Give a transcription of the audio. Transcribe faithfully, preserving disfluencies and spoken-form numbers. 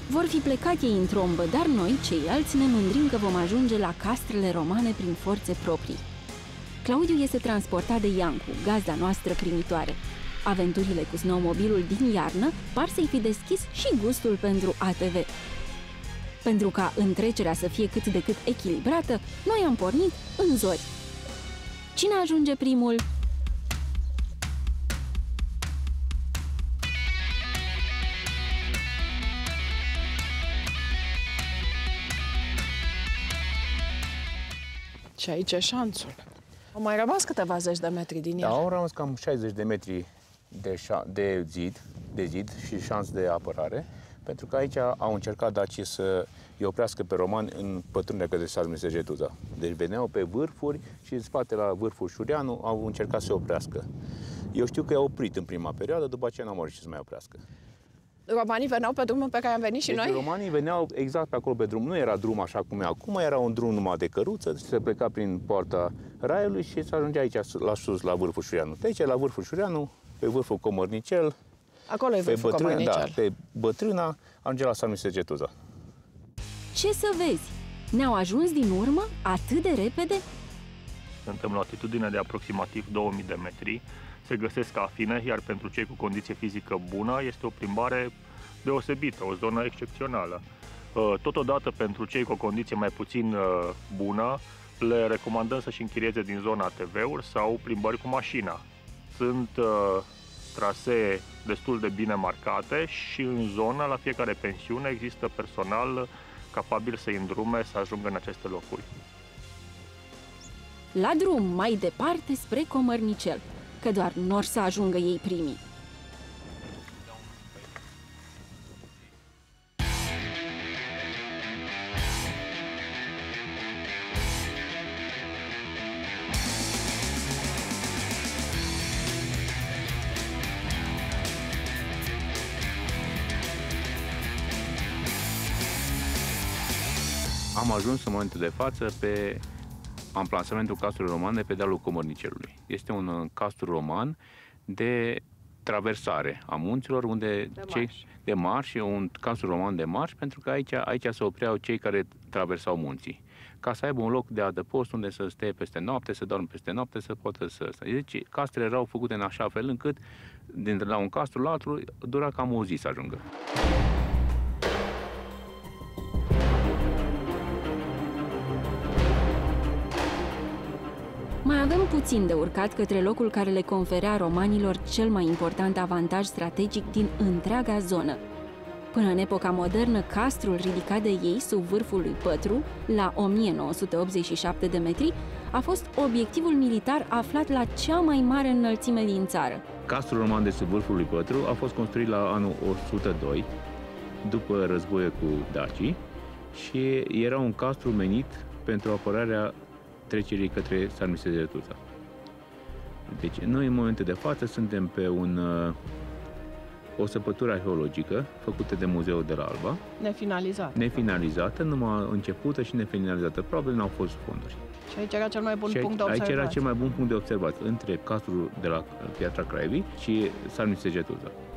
Vor fi plecat ei în trombă, dar noi, ceilalți, ne mândrim că vom ajunge la castrele romane prin forțe proprii. Claudiu este transportat de Iancu, gazda noastră primitoare. Aventurile cu snowmobilul din iarnă par să-i fi deschis și gustul pentru A T V. Pentru ca întrecerea să fie cât de cât echilibrată, noi am pornit în zori. Cine ajunge primul? Și aici e șanțul. Au mai rămas câteva zeci de metri din el. Da, au rămas cam șaizeci de metri de, de zid, de zid și șans de apărare, pentru că aici au încercat dacii să îi oprească pe romani în pătrunde către Salmisegetuza. Deci veneau pe vârfuri și în spate la vârful Șureanu au încercat să se oprească. Eu știu că i-au oprit în prima perioadă, după aceea n-au mai reușit să mai oprească. Romanii veneau pe drumul pe care am venit și deci noi? Romanii veneau exact pe acolo pe drum. Nu era drum așa cum e acum, era un drum numai de căruță, se pleca prin poarta Raiului și se ajungea aici la sus, la vârful Șureanu. De aici, la vârful Șureanu, pe vârful Comărnicel, acolo e vârful Comărnicel. Da, pe Bătrâna, ajunge la Salmisegetuza. Ce să vezi? Ne-au ajuns din urmă atât de repede? Suntem la o altitudine de aproximativ două mii de metri. Se găsesc afine, iar pentru cei cu condiție fizică bună este o plimbare deosebită, o zonă excepțională. Totodată, pentru cei cu o condiție mai puțin bună, le recomandăm să-și închirieze din zona A T V-uri sau plimbări cu mașina. Sunt trasee destul de bine marcate și în zona, la fiecare pensiune, există personal capabil să-i îndrume să ajungă în aceste locuri. La drum, mai departe, spre Comărnicel, că doar n-or să ajungă ei primii. Am ajuns în momentul de față pe amplasamentul castrului roman de pe dealul Comărnicelului. Este un castru roman de traversare a munților, unde de cei marș. de marș, un castru roman de marș, pentru că aici, aici se opreau cei care traversau munții. Ca să aibă un loc de adăpost unde să stea peste noapte, să doarmă peste noapte, să poată să... Deci castrele erau făcute în așa fel încât, dintre la un castru la altul, dura cam o zi să ajungă. Mai avem puțin de urcat către locul care le conferea romanilor cel mai important avantaj strategic din întreaga zonă. Până în epoca modernă, castrul ridicat de ei sub vârful lui Pătru, la o mie nouă sute optzeci și șapte de metri, a fost obiectivul militar aflat la cea mai mare înălțime din țară. Castrul roman de sub vârful lui Pătru a fost construit la anul o sută doi, după războiul cu dacii, și era un castru menit pentru apărarea trecerii către Salmisegetuza. Deci, noi, în momentul de față, suntem pe un, o săpătură arheologică făcută de Muzeul de la Alba. Nefinalizată. Nefinalizată, numai începută și nefinalizată. Probabil n-au fost fonduri. Și aici era cel mai bun și punct de observat. Aici era cel mai bun punct de observat, între castrul de la Piatra Craiovii și Salmisegetuza.